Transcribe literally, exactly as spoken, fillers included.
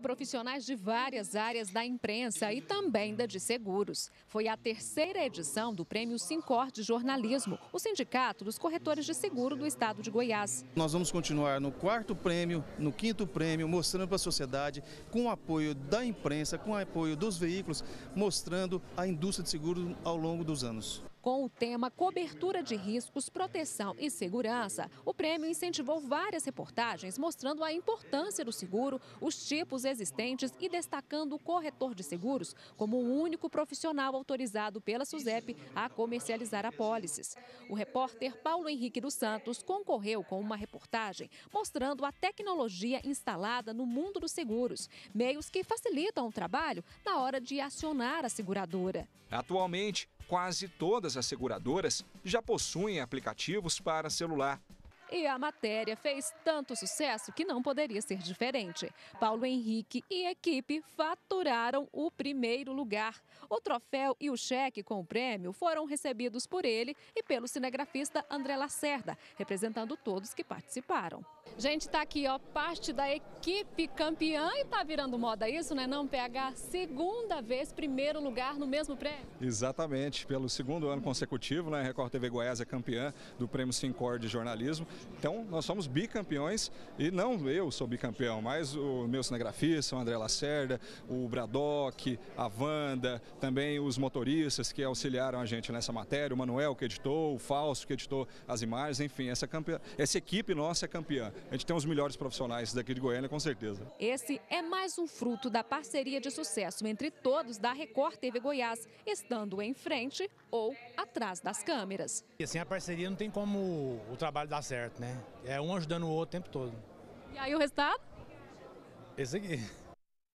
profissionais de várias áreas da imprensa e também da de seguros. Foi a terceira edição do Prêmio Sincor de Jornalismo, o sindicato dos corretores de seguro do estado de Goiás. Nós vamos continuar no quarto prêmio, no quinto prêmio, mostrando para a sociedade, com o apoio da imprensa, com o apoio dos veículos, mostrando a indústria de seguros ao longo dos anos. Com o tema Cobertura de Riscos, Proteção e Segurança, o prêmio incentivou várias reportagens mostrando a importância do seguro, os tipos existentes e destacando o corretor de seguros como o único profissional autorizado pela SUSEP a comercializar apólices. O repórter Paulo Henrique dos Santos concorreu com uma reportagem mostrando a tecnologia instalada no mundo dos seguros, meios que facilitam o trabalho na hora de acionar a seguradora. Atualmente, quase todas as seguradoras já possuem aplicativos para celular. E a matéria fez tanto sucesso que não poderia ser diferente. Paulo Henrique e equipe faturaram o primeiro lugar. O troféu e o cheque com o prêmio foram recebidos por ele e pelo cinegrafista André Lacerda, representando todos que participaram. Gente, tá aqui, ó, parte da equipe campeã e tá virando moda isso, né? Não, P H, segunda vez, primeiro lugar no mesmo prêmio. Exatamente, pelo segundo ano consecutivo, né? A Record T V Goiás é campeã do Prêmio Sincor de Jornalismo. Então, nós somos bicampeões e não eu sou bicampeão, mas o meu cinegrafista, o André Lacerda, o Bradock, a Wanda, também os motoristas que auxiliaram a gente nessa matéria, o Manuel que editou, o Fausto que editou as imagens, enfim, essa, campeã, essa equipe nossa é campeã. A gente tem os melhores profissionais daqui de Goiânia, com certeza. Esse é mais um fruto da parceria de sucesso entre todos da Record T V Goiás, estando em frente ou atrás das câmeras. E assim, a parceria não tem como o trabalho dar certo, né? É um ajudando o outro o tempo todo. E aí o resultado? Esse aqui.